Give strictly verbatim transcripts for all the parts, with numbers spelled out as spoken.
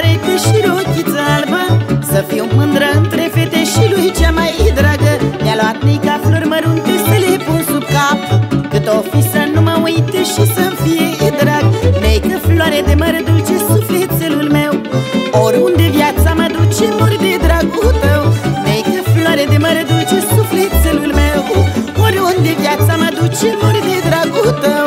Margareta și rochiță albă, să fiu mândră între fete și lui cea mai dragă. Mi-a luat Nica flori mărunte să le pun sub cap, cât o fi să nu mă uite și să-mi fie drag. Neică floare de măr dulce, sufletelul meu, oriunde viața mă duce, mor de dragul tău. Neică floare de măr dulce, sufletelul meu, oriunde viața mă duce, mor de dragul tău.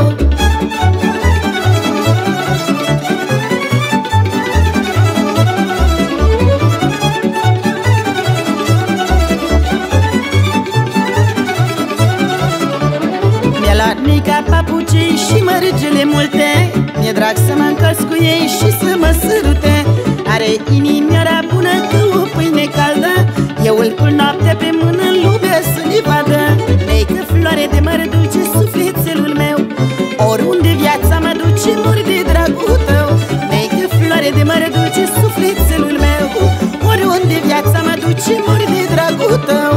Nica papucii și mărgele multe, mi-e drag să mă încălț cu ei și să mă sărute. Are inimioara bună ca o pâine caldă, eu îl pun noaptea pe mână în lume să ne vadă. Neică floare de măr dulce, sufletelul meu, oriunde viața mă duce, mor de dragul tău. Neică floare de măr dulce, sufletelul meu, oriunde viața mă duce, mor de dragul tău.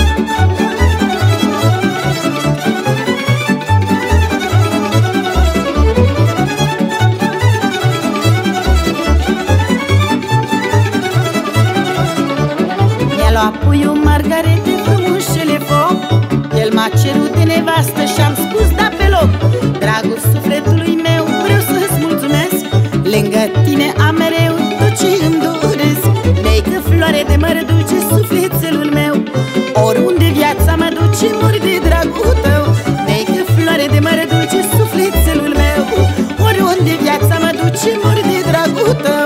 Apuiul Margarete frumușele foc, el m-a cerut de nevastă și-am spus da pe loc. Dragul sufletului meu, vreau să-ți mulțumesc, lângă tine am mereu tot ce îmi doresc. Neică floare de măr dulce, sufletelul meu, oriunde viața mă duce, mor de dragul tău. Neică floare de măr dulce, sufletelul meu, oriunde viața mă duce, mor de dragul tău.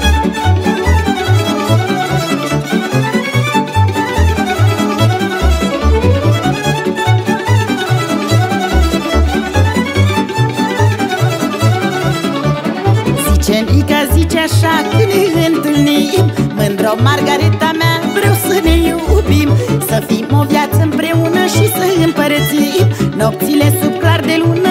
Nica zice așa când ne întâlnim, mândră Margareta mea, vreau să ne iubim, să fim o viață împreună și să împărățim nopțile sub clar de lună